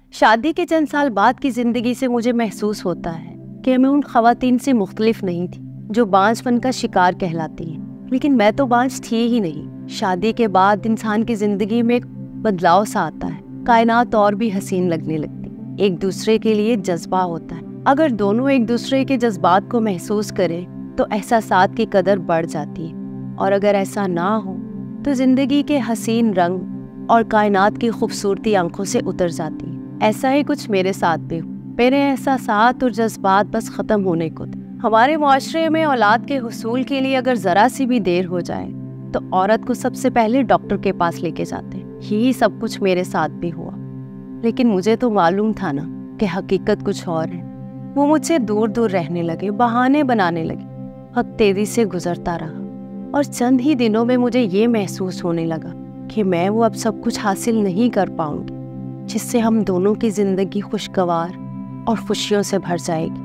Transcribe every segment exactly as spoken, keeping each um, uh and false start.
شادی کے چند سال بعد کی زندگی سے مجھے محسوس ہوتا ہے کہ میں ان خواتین سے مختلف نہیں تھی جو بانجھ پن کا شکار کہلاتی ہیں، لیکن میں تو بانجھ تھی ہی نہیں۔ شادی کے بعد انسان کی زندگی میں ایک بدلاؤ سا آتا ہے، کائنات اور بھی حسین لگنے لگتی، ایک دوسرے کے لیے جذبہ ہوتا ہے۔ اگر دونوں ایک دوسرے کے جذبات کو محسوس کریں تو احساسات کی قدر بڑھ جاتی ہے، اور اگر ایسا نہ ہو تو زندگی کے حسین رنگ اور کائنات کی خوبصورتی آنکھوں سے اتر جاتی ہے۔ ایسا ہی کچھ میرے ساتھ بھی ہو۔ میرے احساسات اور جذبات بس ختم ہونے کو تھے۔ ہمارے معاشرے میں اولاد کے حصول کے لیے اگر ذرا سی بھی دیر ہو جائے تو عورت کو سب سے پہلے ڈاکٹر کے پاس لے کے جاتے ہیں۔ یہی سب کچھ میرے ساتھ بھی ہوا، لیکن مجھے تو معلوم تھا نا کہ حقیقت کچھ اور ہے۔ وہ مجھ سے دور دور رہنے لگے، بہانے بنانے لگے۔ وقت تیزی سے گزرتا رہا اور چند ہی دنوں میں مجھے یہ محسوس ہونے لگا کہ میں وہ اب سب کچھ حاصل نہیں کر پاؤں گی جس سے ہم دونوں کی زندگی خوشگوار اور خوشیوں سے بھر جائے گی۔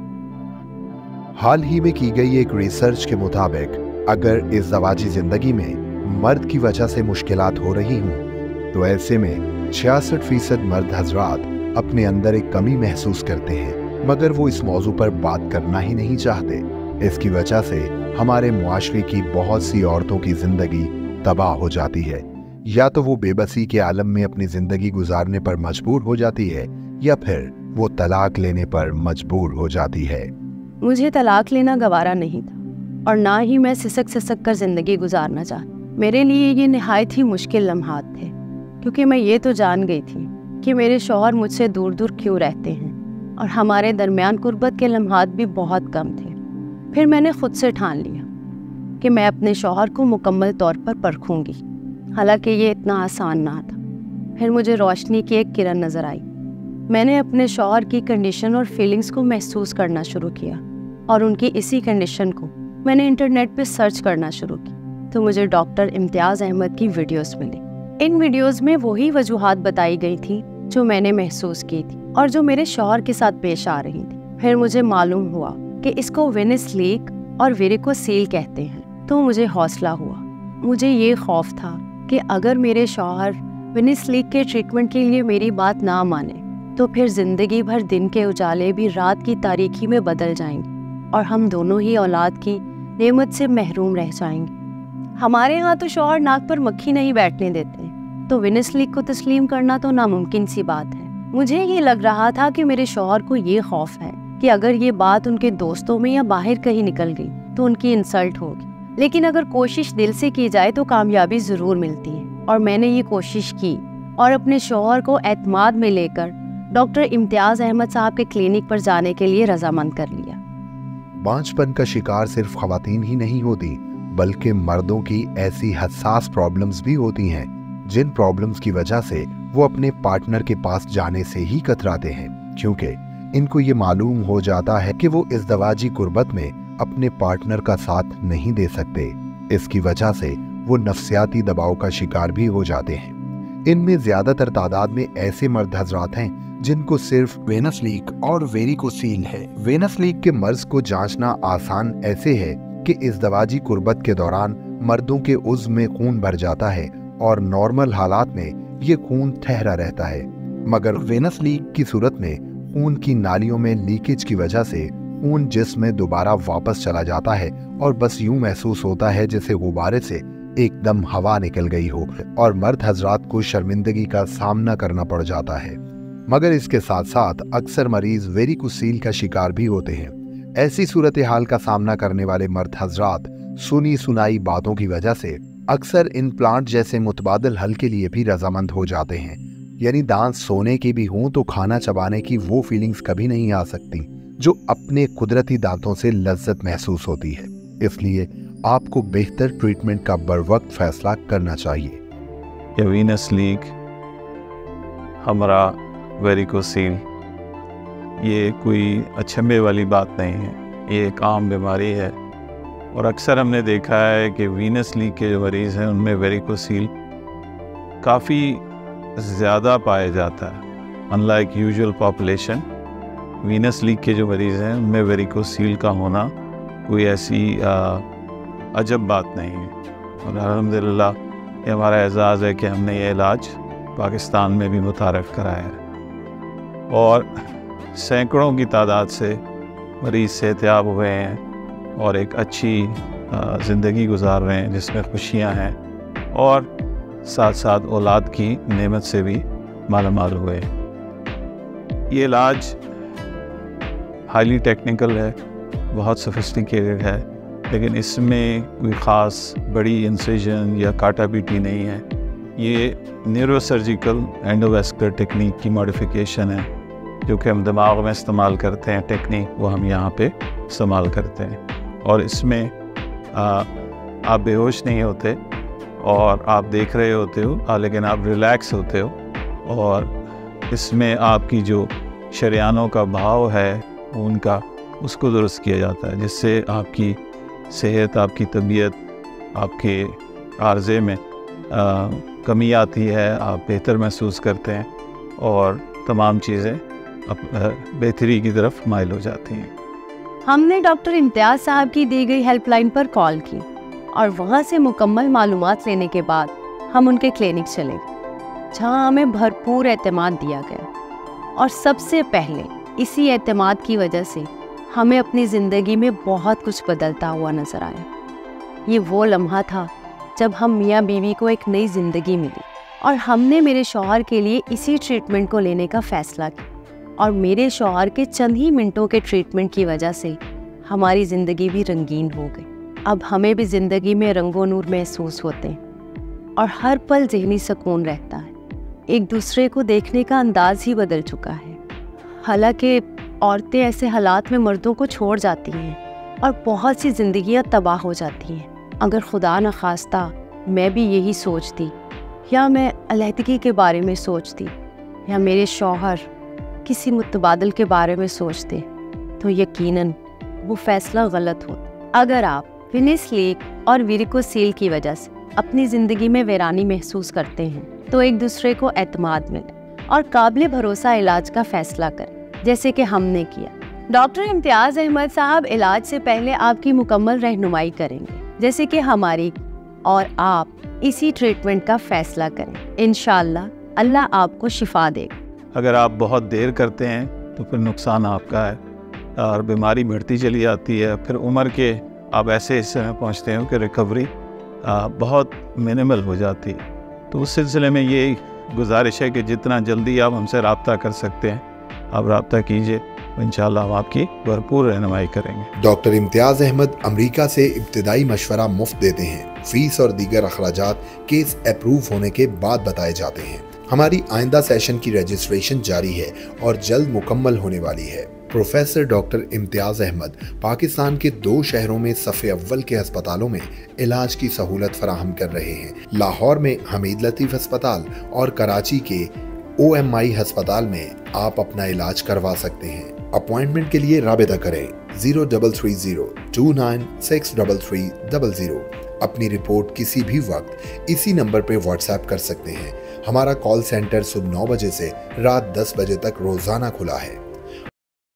حال ہی میں کی گئی ایک ریسرچ کے مطابق اگر ازدواجی زندگی میں مرد کی وجہ سے مشکلات ہو رہی ہوں تو ایسے میں چھیاسٹھ فیصد مرد حضرات اپنے اندر ایک کمی محسوس کرتے ہیں، مگر وہ اس موضوع پر بات کرنا ہی نہیں چاہتے۔ اس کی وجہ سے ہمارے معاشرے کی بہت سی عورتوں کی زندگی تباہ ہو جاتی ہے، یا تو وہ بے بسی کے عالم میں اپنی زندگی گزارنے پر مجبور ہو جاتی ہے یا پھر وہ طلاق لینے پر مجبور ہو جاتی ہے۔ مجھے طلاق لینا گوارا نہیں تھا اور نہ ہی میں سسک سسک کر زندگی گزارنا چاہتا۔ میرے لیے یہ نہایت ہی مشکل لمحات تھے، کیونکہ میں یہ تو جان گئی تھی کہ میرے شوہر مجھ سے دور دور کیوں رہتے ہیں اور ہمارے درمیان قربت کے لمحات بھی بہت کم تھے۔ پھر میں نے خود سے ٹھان لیا کہ میں اپنے شوہر کو مکمل طور پر پرکھوں گی، حالانکہ یہ اتنا آسان نہ تھا۔ پھر مجھے روشنی کی ایک کرن نظر آئی۔ میں نے اپنے شوہر کی کنڈیشن اور فیلنگز کو محسوس کرنا شروع کیا، اور ان کی اسی کنڈیشن کو میں نے انٹرنیٹ پہ سرچ کرنا شروع کی تو مجھے ڈاکٹر امتیاز احمد کی ویڈیوز ملی۔ ان ویڈیوز میں وہی وجوہات بتائی گئی تھی جو میں نے محسوس کی تھی اور جو میرے شوہر کے ساتھ پیش آ رہی تھی۔ پھر مجھے معلوم ہوا کہ اس کو وینس لیک اور ویریکوسیل کہتے ہیں، تو مجھے حوصلہ ہوا۔ مجھے یہ خوف تھا کہ اگر میرے شوہر وینس لیک کے ٹریٹمنٹ کے لیے میری بات نہ مانے تو پھر زندگی بھر دن کے اجالے بھی رات کی تاریکی میں بدل جائیں گے اور ہم دونوں ہی اولاد کی نعمت سے محروم رہ جائیں گے۔ ہمارے ہاں تو شوہر ناک پر مکھی نہیں بیٹھنے دیتے، تو وینس لیک کو تسلیم کرنا تو ناممکن سی بات ہے۔ مجھے یہ لگ رہا تھا کہ میرے شوہر کو یہ خوف ہے کہ اگر یہ بات ان کے دوستوں میں یا باہر کہیں نکل گئی تو ان کی انسلٹ ہوگی، لیکن اگر کوشش دل سے کی جائے تو کامیابی ضرور ملتی ہے۔ اور میں نے یہ کوشش کی اور اپنے شوہر کو اعتماد میں لے کر ڈاکٹر امتیاز احمد صاحب کے کلینک پر جانے کے لیے رضامند کر لیا۔ بانجھ پن کا شکار صرف خواتین ہی نہیں ہوتی، بلکہ مردوں کی ایسی حساس پرابلمز بھی ہوتی ہیں جن پرابلمز کی وجہ سے وہ اپنے پارٹنر کے پاس جانے سے ہی کتراتے ہیں، کیونکہ ان کو یہ معلوم ہو جاتا ہے کہ وہ ازدواجی قربت میں اپنے پارٹنر کا ساتھ نہیں دے سکتے۔ اس کی وجہ سے وہ نفسیاتی دباؤ کا شکار بھی ہو جاتے ہیں۔ ان میں زیادہ تر تعداد میں ایسے مرد حضرات ہیں جن کو صرف وینس لیک اور ویریکوسیل ہے۔ وینس لیک کے مرض کو جانچنا آسان ایسے ہے کہ ازدواجی قربت کے دوران مردوں کے عضو میں خون بھر جاتا ہے اور نارمل حالات میں یہ خون ٹھہرا رہتا ہے، مگر وینس لیک کی صورت میں خون کی نالیوں میں لیکیج کی وجہ سے خون جسم میں دوبارہ واپس چلا جاتا ہے اور بس یوں محسوس ہوتا ہے جیسے غبارے سے ایک دم ہوا نکل گئی ہو، اور مرد حضرات کو شرمندگی کا سامنا کرنا پڑ جاتا ہے۔ مگر اس کے ساتھ ساتھ اکثر مریض ویریکوسیل کا شکار بھی ہوتے ہیں۔ ایسی صورتحال کا سامنا کرنے والے مرد حضرات سنی سنائی باتوں کی وجہ سے اکثر امپلانٹ جیسے متبادل حل کے لیے بھی رضامند ہو جاتے ہیں، یعنی دانت سونے کے بھی ہوں تو کھانا چبانے کی وہ فیلنگز کبھی نہیں آ سکتی جو اپنے قدرتی دانتوں سے لذت محسوس ہوتی ہے۔ اس لیے آپ کو بہتر ٹریٹمنٹ کا بروقت فیصلہ کرنا چاہیے۔ یا وینس لیک ہمارا ویریکوسیل یہ کوئی اچھمبے والی بات نہیں ہے، یہ ایک عام بیماری ہے، اور اکثر ہم نے دیکھا ہے کہ وینس لیک کے جو مریض ہیں ان میں ویریکوسیل کافی زیادہ پایا جاتا ہے۔ In like usual population, venous leak کے جو مریض ہیں ان میں ویریکوسیل کا ہونا کوئی ایسی عجب بات نہیں ہے، اور الحمدللہ یہ ہمارا اعزاز ہے کہ ہم نے یہ علاج پاکستان میں بھی متعارف کرایا ہے۔ اور سینکڑوں کی تعداد سے مریض صحتیاب ہوئے ہیں اور ایک اچھی زندگی گزار رہے ہیں جس میں خوشیاں ہیں، اور ساتھ ساتھ اولاد کی نعمت سے بھی مالا مال ہوئے ہیں۔ یہ علاج ہائیلی ٹیکنیکل ہے، بہت سفسٹیکیٹڈ ہے، لیکن اس میں کوئی خاص بڑی انسیجن یا کاٹا پیٹی نہیں ہے۔ یہ نیورو سرجیکل اینڈوویسکولر ٹیکنیک کی ماڈیفیکیشن ہے، جو کہ ہم دماغ میں استعمال کرتے ہیں ٹیکنیک، وہ ہم یہاں پہ استعمال کرتے ہیں، اور اس میں آ, آپ بے ہوش نہیں ہوتے اور آپ دیکھ رہے ہوتے ہو، لیکن آپ ریلیکس ہوتے ہو، اور اس میں آپ کی جو شریانوں کا بہاؤ ہے ان کا اس کو درست کیا جاتا ہے، جس سے آپ کی صحت، آپ کی طبیعت، آپ کے عارضے میں آ, کمی آتی ہے، آپ بہتر محسوس کرتے ہیں اور تمام چیزیں بہتری کی طرف مائل ہو جاتی ہیں۔ ہم نے ڈاکٹر امتیاز صاحب کی دی گئی ہیلپ لائن پر کال کی اور وہاں سے مکمل معلومات لینے کے بعد ہم ان کے کلینک چلے گئے، جہاں ہمیں بھرپور اعتماد دیا گیا، اور سب سے پہلے اسی اعتماد کی وجہ سے ہمیں اپنی زندگی میں بہت کچھ بدلتا ہوا نظر آیا۔ یہ وہ لمحہ تھا جب ہم میاں بیوی کو ایک نئی زندگی ملی، اور ہم نے میرے شوہر کے لیے اسی ٹریٹمنٹ کو لینے کا فیصلہ کیا، اور میرے شوہر کے چند ہی منٹوں کے ٹریٹمنٹ کی وجہ سے ہماری زندگی بھی رنگین ہو گئی۔ اب ہمیں بھی زندگی میں رنگ و نور محسوس ہوتے ہیں اور ہر پل ذہنی سکون رہتا ہے۔ ایک دوسرے کو دیکھنے کا انداز ہی بدل چکا ہے۔ حالانکہ عورتیں ایسے حالات میں مردوں کو چھوڑ جاتی ہیں اور بہت سی زندگیاں تباہ ہو جاتی ہیں۔ اگر خدا نخواستہ میں بھی یہی سوچتی، یا میں علیحدگی کے بارے میں سوچتی، یا میرے شوہر کسی متبادل کے بارے میں سوچتے، تو یقیناً وہ فیصلہ غلط ہوتا۔ اگر آپ وینس لیک اور ویریکوسیل کی وجہ سے اپنی زندگی میں ویرانی محسوس کرتے ہیں، تو ایک دوسرے کو اعتماد ملے اور قابل بھروسہ علاج کا فیصلہ کریں، جیسے کہ ہم نے کیا۔ ڈاکٹر امتیاز احمد صاحب علاج سے پہلے آپ کی مکمل رہنمائی کریں گے، جیسے کہ ہماری، اور آپ اسی ٹریٹمنٹ کا فیصلہ کریں۔ انشاءاللہ اللہ آپ کو شفا دے گا۔ اگر آپ بہت دیر کرتے ہیں تو پھر نقصان آپ کا ہے، اور بیماری بڑھتی چلی جاتی ہے، پھر عمر کے آپ ایسے حصے میں پہنچتے ہیں کہ ریکوری بہت منیمل ہو جاتی ہے۔ تو اس سلسلے میں یہ گزارش ہے کہ جتنا جلدی آپ ہم سے رابطہ کر سکتے ہیں آپ رابطہ کیجیے، انشاءاللہ ہم آپ کی بھرپور رہنمائی کریں گے۔ ڈاکٹر امتیاز احمد امریکہ سے ابتدائی مشورہ مفت دیتے ہیں، فیس اور دیگر اخراجات کیس اپروو ہونے کے بعد بتائے جاتے ہیں۔ ہماری آئندہ سیشن کی رجسٹریشن جاری ہے اور جلد مکمل ہونے والی ہے۔ پروفیسر ڈاکٹر امتیاز احمد پاکستان کے دو شہروں میں صف اول کے ہسپتالوں میں علاج کی سہولت فراہم کر رہے ہیں۔ لاہور میں حمید لطیف ہسپتال اور کراچی کے او ایم آئی ہسپتال میں آپ اپنا علاج کروا سکتے ہیں۔ اپوائنٹمنٹ کے لیے رابطہ کریں zero double three zero two nine six double three double zero. اپنی رپورٹ کسی بھی وقت اسی نمبر پہ واٹس ایپ کر سکتے ہیں۔ ہمارا کال سینٹر صبح نو بجے سے رات دس بجے تک روزانہ کھلا ہے۔